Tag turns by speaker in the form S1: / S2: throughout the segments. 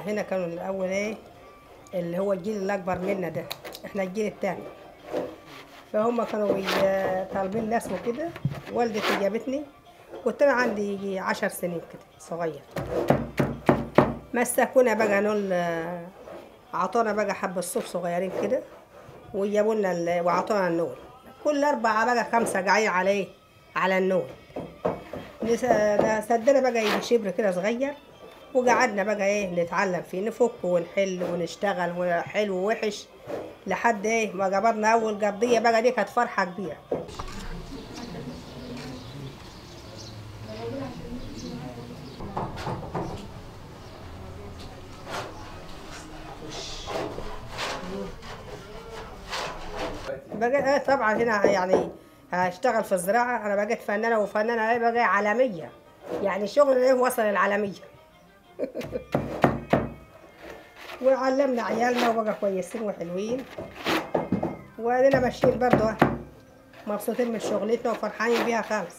S1: هنا كانوا الاول ايه اللي هو الجيل الاكبر منا ده، احنا الجيل الثاني، فهم كانوا طالبين ناس وكده. والدتي جابتني، كنت انا عندي يجي 10 سنين كده صغير. مسكونا بقى نقول عطونا بقى حب الصوف صغيرين كده، وجابوا لنا وعطونا النول. كل 4 بقى 5 قاعدين عليه على النول. سدنا بقى يجي شبر كده صغير، وقعدنا بقى ايه نتعلم فيه، نفك ونحل ونشتغل وحلو ووحش لحد ايه ما قبضنا اول قبضيه. بقى دي كانت فرحه كبيره. بقى طبعا هنا يعني هشتغل في الزراعه. انا بقيت فنانه، وفنانه ايه بقى عالميه، يعني شغل ايه وصل العالميه. وعلمنا عيالنا وبقى كويسين وحلوين، وادينا ماشيين برضه مبسوطين من شغلتنا وفرحانين بيها خالص.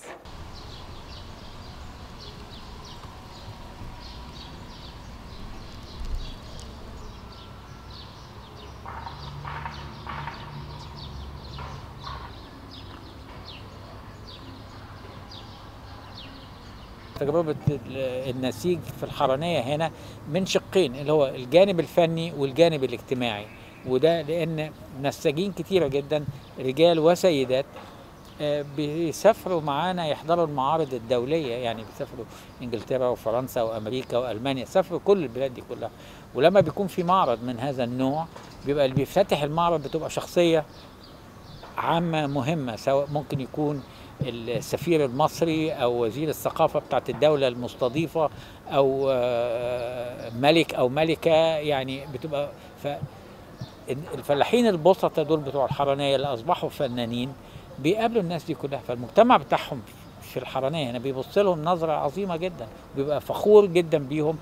S2: تجربة النسيج في الحرانية هنا من شقين، اللي هو الجانب الفني والجانب الاجتماعي. وده لأن نساجين كتيرة جدا رجال وسيدات بيسافروا معانا يحضروا المعارض الدولية، يعني بيسافروا إنجلترا وفرنسا وأمريكا وألمانيا، سافروا كل البلاد دي كلها. ولما بيكون في معرض من هذا النوع بيبقى اللي بيفتتح المعرض بتبقى شخصية عامة مهمة، سواء ممكن يكون السفير المصري أو وزير الثقافة بتاعت الدولة المستضيفة أو ملك أو ملكة، يعني بتبقى الفلاحين البسطة دول بتوع الحرانية اللي أصبحوا فنانين بيقابلوا الناس دي كلها. فالمجتمع بتاعهم في الحرانية هنا بيبص لهم نظرة عظيمة جدا، بيبقى فخور جدا بيهم.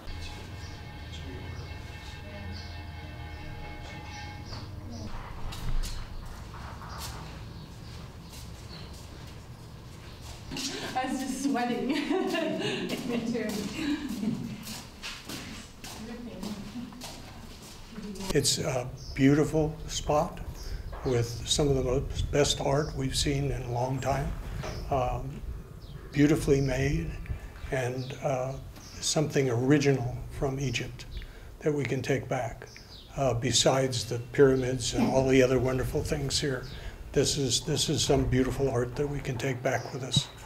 S3: I was just sweating. Me too.
S4: It's a beautiful spot with some of the best art we've seen in a long time. Beautifully made, and something original from Egypt that we can take back. Besides the pyramids and all the other wonderful things here, this is some beautiful art that we can take back with us.